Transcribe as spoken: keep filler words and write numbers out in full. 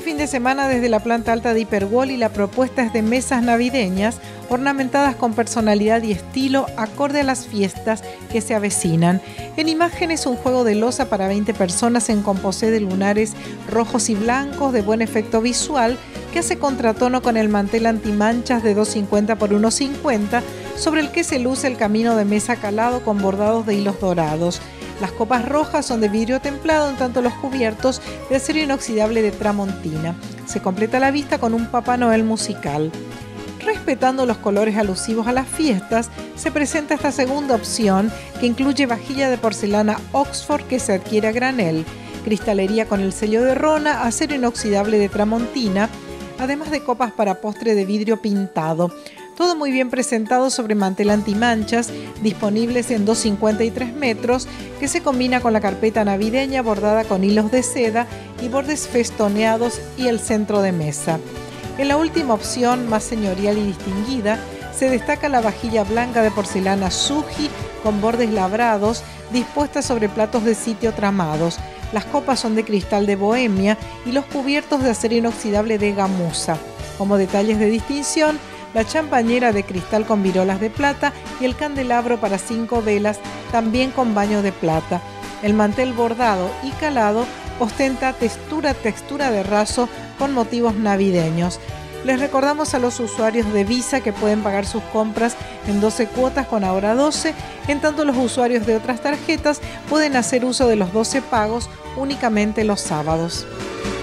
fin de semana desde la planta alta de Hiperwall y la propuesta es de mesas navideñas ornamentadas con personalidad y estilo acorde a las fiestas que se avecinan. En imágenes, un juego de loza para veinte personas en composé de lunares rojos y blancos de buen efecto visual que hace contratono con el mantel antimanchas de dos cincuenta por uno cincuenta sobre el que se luce el camino de mesa calado con bordados de hilos dorados. Las copas rojas son de vidrio templado, en tanto los cubiertos de acero inoxidable de Tramontina. Se completa la vista con un Papá Noel musical. Respetando los colores alusivos a las fiestas, se presenta esta segunda opción que incluye vajilla de porcelana Oxford que se adquiere a granel, cristalería con el sello de Rona, acero inoxidable de Tramontina, además de copas para postre de vidrio pintado. Todo muy bien presentado sobre mantel antimanchas, disponibles en dos cincuenta y tres metros, que se combina con la carpeta navideña bordada con hilos de seda y bordes festoneados y el centro de mesa. En la última opción, más señorial y distinguida, se destaca la vajilla blanca de porcelana Suji con bordes labrados, dispuesta sobre platos de sitio tramados. Las copas son de cristal de Bohemia y los cubiertos de acero inoxidable de Gamuza. Como detalles de distinción, la champañera de cristal con virolas de plata y el candelabro para cinco velas, también con baño de plata. El mantel bordado y calado ostenta textura, textura de raso con motivos navideños. Les recordamos a los usuarios de Visa que pueden pagar sus compras en doce cuotas con Ahora doce, en tanto los usuarios de otras tarjetas pueden hacer uso de los doce pagos únicamente los sábados.